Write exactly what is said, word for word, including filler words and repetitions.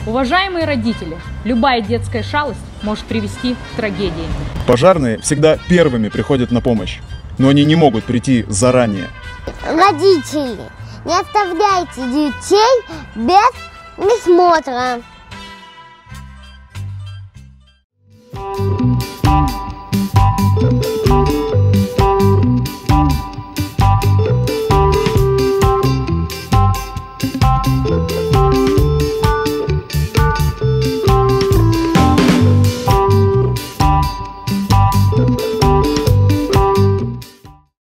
Уважаемые родители, любая детская шалость может привести к трагедии. Пожарные всегда первыми приходят на помощь, но они не могут прийти заранее. Родители, не оставляйте детей без присмотра. Thank you.